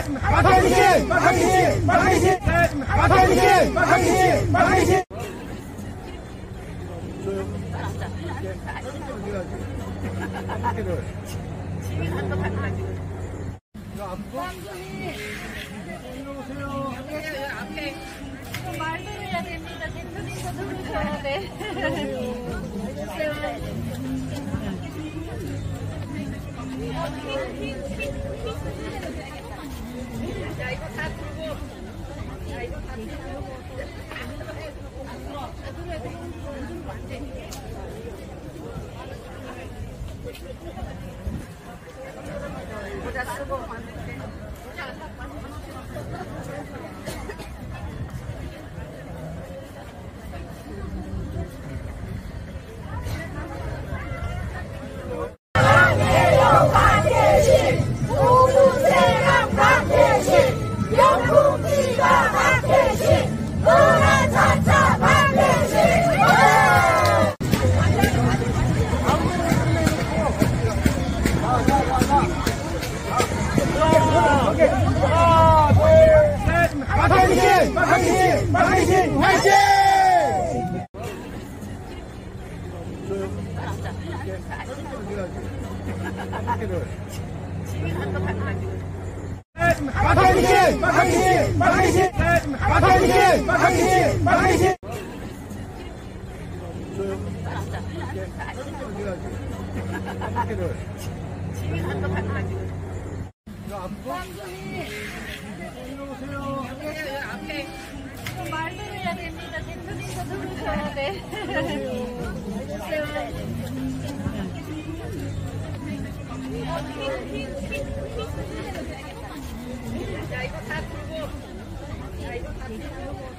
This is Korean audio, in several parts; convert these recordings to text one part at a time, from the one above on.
앞에 말도 해야 됩니다. 대표님도 들으셔야 돼. 자, 이거 다 들고. 자, 이거 다 들고. 모자 쓰고 만들게. 앞에 말도 해야 됩니다. 대표님도 들으셔야 돼. 자, 이거 다 들고. 자, 이거 다 들고.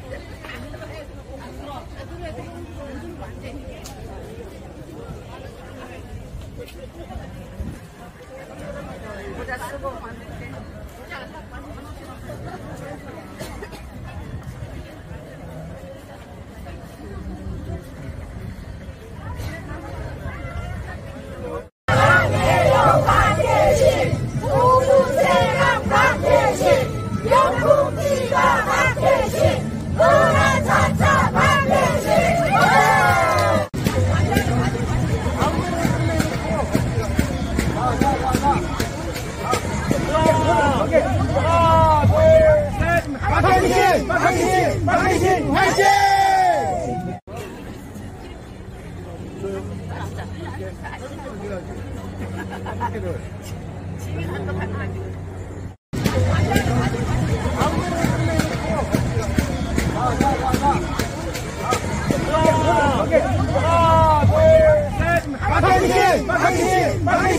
모자 쓰고 만들게. 화이팅!